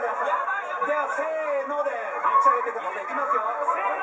ださい。ではせーので打ち上げてください。いきますよ。